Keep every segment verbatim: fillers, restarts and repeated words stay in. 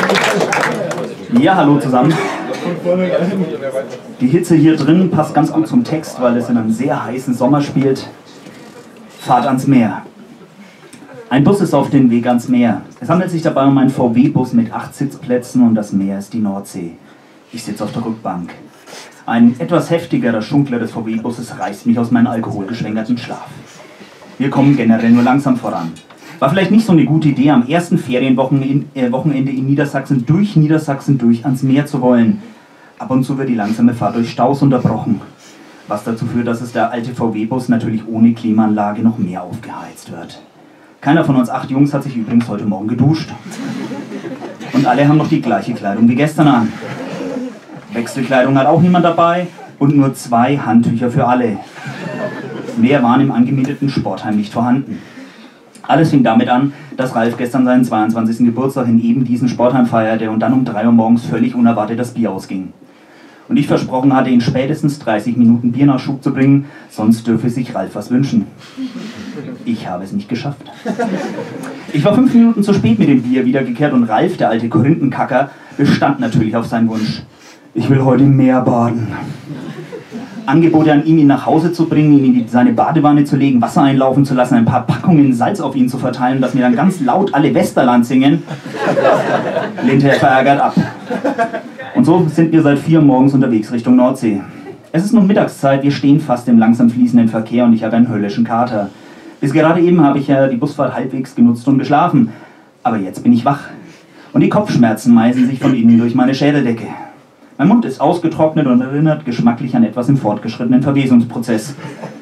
Ja, hallo zusammen. Die Hitze hier drin passt ganz gut zum Text, weil es in einem sehr heißen Sommer spielt. Fahrt ans Meer. Ein Bus ist auf dem Weg ans Meer. Es handelt sich dabei um einen V W-Bus mit acht Sitzplätzen und das Meer ist die Nordsee. Ich sitze auf der Rückbank. Ein etwas heftigerer Schunkler des V W-Busses reißt mich aus meinem alkoholgeschwängerten Schlaf. Wir kommen generell nur langsam voran. War vielleicht nicht so eine gute Idee, am ersten Ferienwochenende in, äh, in Niedersachsen durch Niedersachsen durch ans Meer zu wollen. Ab und zu wird die langsame Fahrt durch Staus unterbrochen. Was dazu führt, dass es der alte V W-Bus natürlich ohne Klimaanlage noch mehr aufgeheizt wird. Keiner von uns acht Jungs hat sich übrigens heute Morgen geduscht. Und alle haben noch die gleiche Kleidung wie gestern an. Wechselkleidung hat auch niemand dabei und nur zwei Handtücher für alle. Mehr waren im angemieteten Sportheim nicht vorhanden. Alles fing damit an, dass Ralf gestern seinen zweiundzwanzigsten Geburtstag in eben diesem Sportheim feierte und dann um drei Uhr morgens völlig unerwartet das Bier ausging. Und ich versprochen hatte, in spätestens dreißig Minuten Biernachschub zu bringen, sonst dürfe sich Ralf was wünschen. Ich habe es nicht geschafft. Ich war fünf Minuten zu spät mit dem Bier wiedergekehrt und Ralf, der alte Korinthenkacker, bestand natürlich auf seinen Wunsch. Ich will heute im Meer baden. Angebote an ihn, ihn nach Hause zu bringen, ihn in die, seine Badewanne zu legen, Wasser einlaufen zu lassen, ein paar Packungen Salz auf ihn zu verteilen, dass mir dann ganz laut alle Westerland singen, lehnte er verärgert ab. Und so sind wir seit vier morgens unterwegs Richtung Nordsee. Es ist nun Mittagszeit, wir stehen fast im langsam fließenden Verkehr und ich habe einen höllischen Kater. Bis gerade eben habe ich ja die Busfahrt halbwegs genutzt und geschlafen. Aber jetzt bin ich wach. Und die Kopfschmerzen meisen sich von innen durch meine Schädeldecke. Mein Mund ist ausgetrocknet und erinnert geschmacklich an etwas im fortgeschrittenen Verwesungsprozess.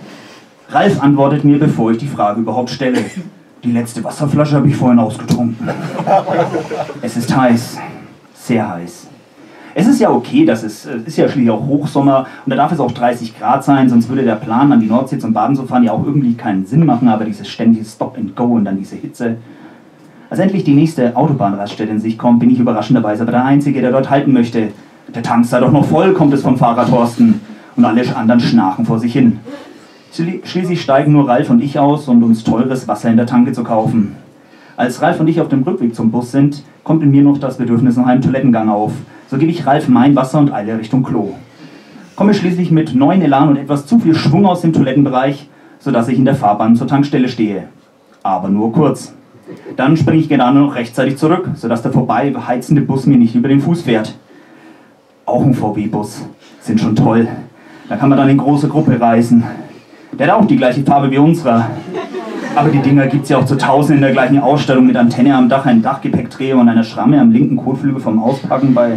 Ralf antwortet mir, bevor ich die Frage überhaupt stelle. Die letzte Wasserflasche habe ich vorhin ausgetrunken. Es ist heiß. Sehr heiß. Es ist ja okay, dass es, es ist ja schließlich auch Hochsommer und da darf es auch dreißig Grad sein, sonst würde der Plan, an die Nordsee zum Baden zu fahren, ja auch irgendwie keinen Sinn machen, aber dieses ständige Stop and Go und dann diese Hitze. Als endlich die nächste Autobahnraststätte in Sicht kommt, bin ich überraschenderweise aber der Einzige, der dort halten möchte. Der Tank sei doch noch voll, kommt es vom Fahrer Thorsten. Und alle anderen schnarchen vor sich hin. Schließlich steigen nur Ralf und ich aus, um uns teures Wasser in der Tanke zu kaufen. Als Ralf und ich auf dem Rückweg zum Bus sind, kommt in mir noch das Bedürfnis nach einem Toilettengang auf. So gebe ich Ralf mein Wasser und eile Richtung Klo. Komme schließlich mit neuen Elan und etwas zu viel Schwung aus dem Toilettenbereich, sodass ich in der Fahrbahn zur Tankstelle stehe. Aber nur kurz. Dann springe ich gerade noch rechtzeitig zurück, sodass der vorbeiheizende Bus mir nicht über den Fuß fährt. Auch ein V W-Bus. Sind schon toll. Da kann man dann in große Gruppe reisen. Der hat auch die gleiche Farbe wie unserer. Aber die Dinger gibt es ja auch zu Tausenden in der gleichen Ausstattung mit Antenne am Dach, einem Dachgepäckträger und einer Schramme am linken Kotflügel vom Auspacken bei...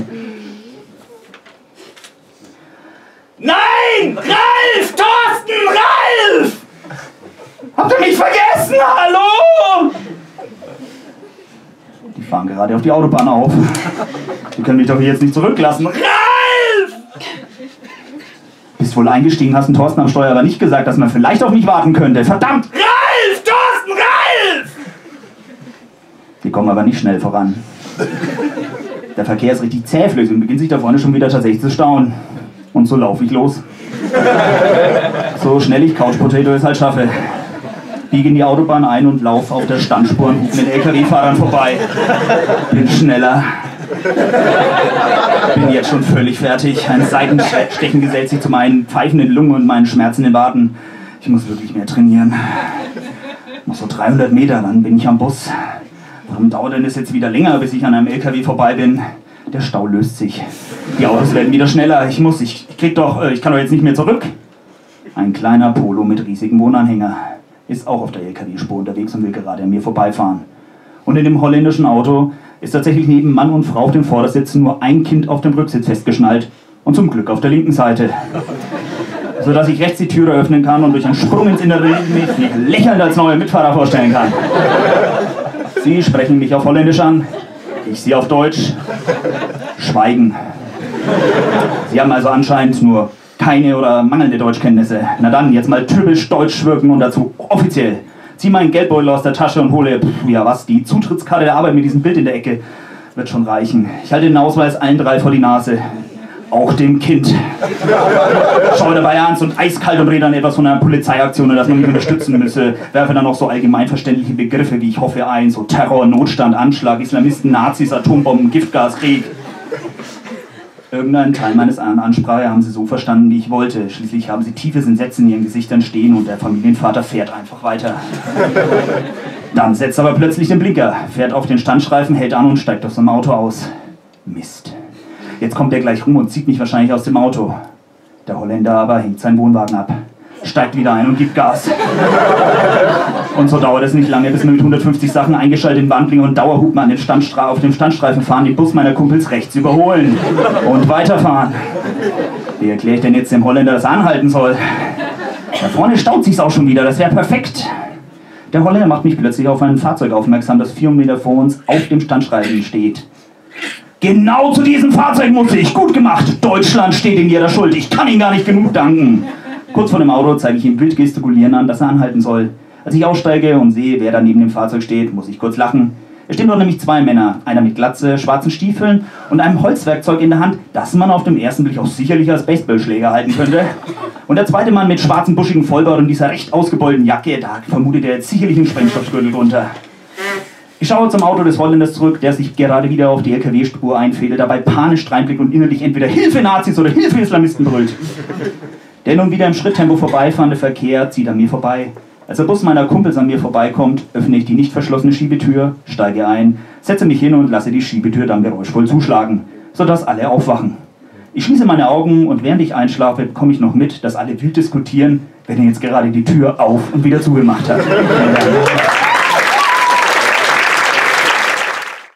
Nein! Ralf! Thorsten! Ralf! Habt ihr mich vergessen? Hallo! Die fahren gerade auf die Autobahn auf. Die können mich doch hier jetzt nicht zurücklassen. Ralf! Bist wohl eingestiegen, hast den Thorsten am Steuer aber nicht gesagt, dass man vielleicht auf mich warten könnte. Verdammt! Ralf! Thorsten! Ralf! Die kommen aber nicht schnell voran. Der Verkehr ist richtig zähflüssig und beginnt sich da vorne schon wieder tatsächlich zu stauen. Und so laufe ich los. So schnell ich Couch Potato es halt schaffe. Biege in die Autobahn ein und laufe auf der Standspur und hupe mit L K W-Fahrern vorbei. Bin schneller. Bin jetzt schon völlig fertig. Ein Seitenstechen gesellt sich zu meinen pfeifenden Lungen und meinen schmerzenden Waden. Ich muss wirklich mehr trainieren. Noch so dreihundert Meter, dann bin ich am Bus. Warum dauert denn es jetzt wieder länger, bis ich an einem L K W vorbei bin? Der Stau löst sich. Die Autos werden wieder schneller. Ich muss, ich, ich krieg doch, ich kann doch jetzt nicht mehr zurück. Ein kleiner Polo mit riesigem Wohnanhänger ist auch auf der L K W-Spur unterwegs und will gerade an mir vorbeifahren. Und in dem holländischen Auto ist tatsächlich neben Mann und Frau auf dem Vordersitz nur ein Kind auf dem Rücksitz festgeschnallt und zum Glück auf der linken Seite. Sodass ich rechts die Türe öffnen kann und durch einen Sprung ins Innere mich lächelnd als neuer Mitfahrer vorstellen kann. Sie sprechen mich auf Holländisch an, ich sie auf Deutsch. Schweigen. Sie haben also anscheinend nur keine oder mangelnde Deutschkenntnisse. Na dann, jetzt mal typisch deutsch wirken und dazu offiziell. Zieh meinen Geldbeutel aus der Tasche und hole, pff, ja was, die Zutrittskarte der Arbeit mit diesem Bild in der Ecke. Wird schon reichen. Ich halte den Ausweis allen drei vor die Nase. auch dem Kind. Schaue dabei ernst und eiskalt und rede dann etwas von einer Polizeiaktion und dass man mich unterstützen müsse. Werfe dann noch so allgemeinverständliche Begriffe, wie ich hoffe, ein, so Terror, Notstand, Anschlag, Islamisten, Nazis, Atombomben, Giftgas, Krieg. Irgendeinen Teil meines Ansprache haben sie so verstanden, wie ich wollte. Schließlich haben sie tiefes Entsetzen in ihren Gesichtern stehen und der Familienvater fährt einfach weiter. Dann setzt aber plötzlich den Blinker, fährt auf den Standstreifen, hält an und steigt aus dem Auto aus. Mist. Jetzt kommt er gleich rum und zieht mich wahrscheinlich aus dem Auto. Der Holländer aber hängt seinen Wohnwagen ab, steigt wieder ein und gibt Gas. Und so dauert es nicht lange, bis wir mit hundertfünfzig Sachen eingeschaltet in Wandling und Dauerhupen an den Standstra auf dem Standstreifen fahren, den Bus meiner Kumpels rechts überholen und weiterfahren. Wie erkläre ich denn jetzt dem Holländer, dass er anhalten soll? Da vorne staut sich's auch schon wieder, das wäre perfekt. Der Holländer macht mich plötzlich auf ein Fahrzeug aufmerksam, das vier Meter vor uns auf dem Standstreifen steht. Genau zu diesem Fahrzeug musste ich. Gut gemacht. Deutschland steht in ihrer Schuld. Ich kann Ihnen gar nicht genug danken. Kurz vor dem Auto zeige ich ihm wild gestikulieren an, dass er anhalten soll. Als ich aussteige und sehe, wer da neben dem Fahrzeug steht, muss ich kurz lachen. Es stehen dort nämlich zwei Männer. Einer mit Glatze, schwarzen Stiefeln und einem Holzwerkzeug in der Hand, das man auf dem ersten Blick auch sicherlich als Baseballschläger halten könnte. Und der zweite Mann mit schwarzem, buschigen Vollbart und dieser recht ausgebeulten Jacke, da vermutet er jetzt sicherlich einen Sprengstoffgürtel drunter. Ich schaue zum Auto des Holländers zurück, der sich gerade wieder auf die L K W-Spur einfädelt, dabei panisch reinblickt und innerlich entweder Hilfe Nazis oder Hilfe Islamisten brüllt. Der nun wieder im Schritttempo vorbeifahrende Verkehr zieht an mir vorbei. Als der Bus meiner Kumpels an mir vorbeikommt, öffne ich die nicht verschlossene Schiebetür, steige ein, setze mich hin und lasse die Schiebetür dann geräuschvoll zuschlagen, sodass alle aufwachen. Ich schließe meine Augen und während ich einschlafe, bekomme ich noch mit, dass alle wild diskutieren, wer denn jetzt gerade die Tür auf und wieder zugemacht hat.